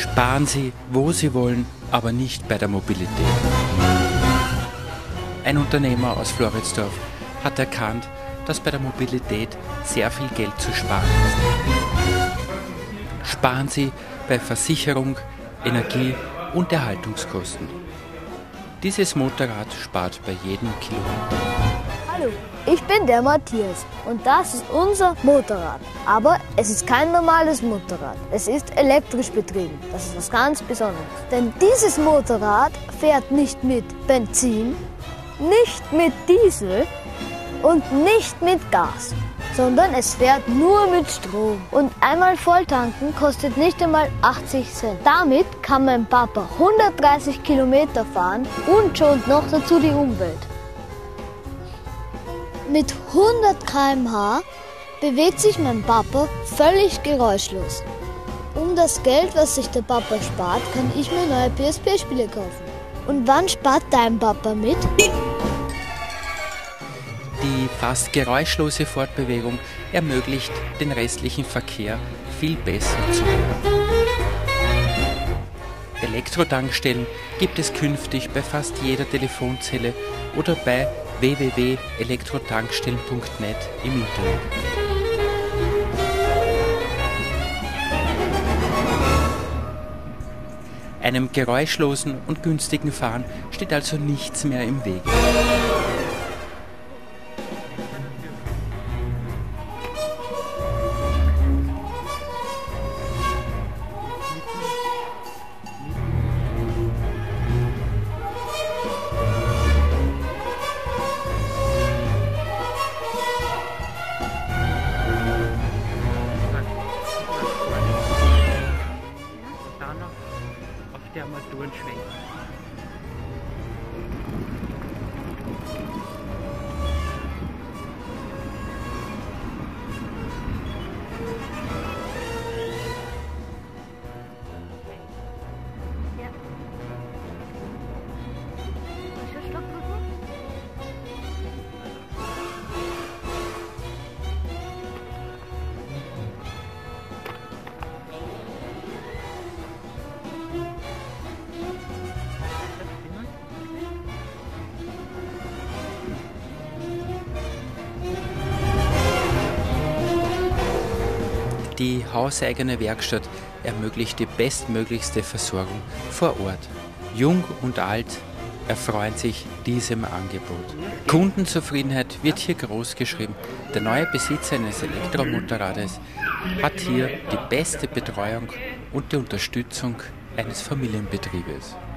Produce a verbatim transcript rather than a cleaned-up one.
Sparen Sie, wo Sie wollen, aber nicht bei der Mobilität. Ein Unternehmer aus Floridsdorf hat erkannt, dass bei der Mobilität sehr viel Geld zu sparen ist. Sparen Sie bei Versicherung, Energie und Erhaltungskosten. Dieses Motorrad spart bei jedem Kilometer. Hallo, ich bin der Matthias und das ist unser Motorrad. Aber es ist kein normales Motorrad. Es ist elektrisch betrieben. Das ist was ganz Besonderes. Denn dieses Motorrad fährt nicht mit Benzin, nicht mit Diesel und nicht mit Gas, sondern es fährt nur mit Strom. Und einmal volltanken kostet nicht einmal achtzig Cent. Damit kann mein Papa hundertdreißig Kilometer fahren und schont noch dazu die Umwelt. Mit hundert Kilometer pro Stunde bewegt sich mein Papa völlig geräuschlos. Um das Geld, was sich der Papa spart, kann ich mir neue P S P-Spiele kaufen. Und wann spart dein Papa mit? Die fast geräuschlose Fortbewegung ermöglicht den restlichen Verkehr viel besser zu hören. Elektrotankstellen gibt es künftig bei fast jeder Telefonzelle oder bei w w w punkt elektrotankstellen punkt net im Internet. Einem geräuschlosen und günstigen Fahren steht also nichts mehr im Wege. Der Armaturen schwenken. Die hauseigene Werkstatt ermöglicht die bestmöglichste Versorgung vor Ort. Jung und alt erfreuen sich diesem Angebot. Kundenzufriedenheit wird hier groß geschrieben. Der neue Besitzer eines Elektromotorrades hat hier die beste Betreuung und die Unterstützung eines Familienbetriebes.